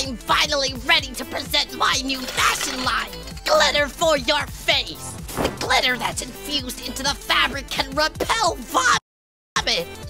I'm finally ready to present my new fashion line, Glitter for Your Face. The glitter that's infused into the fabric can repel vomit.